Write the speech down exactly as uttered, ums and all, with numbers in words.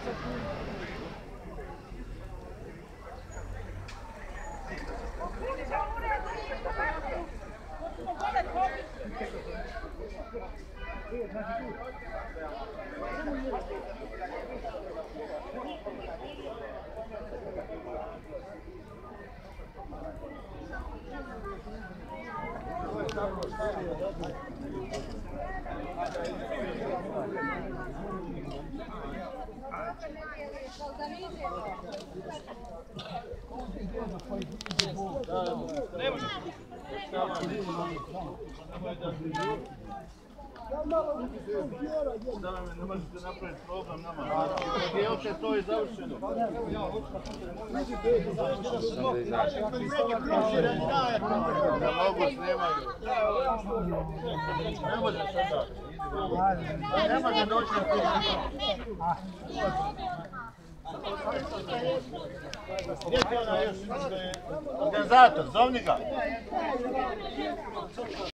Ne možete napraviti problem nama. Dijelite to i završeno. Da mogu snimaju. Ne može sada. Ne može doći na to. Gdje je ona još? Organizator, zovni ga.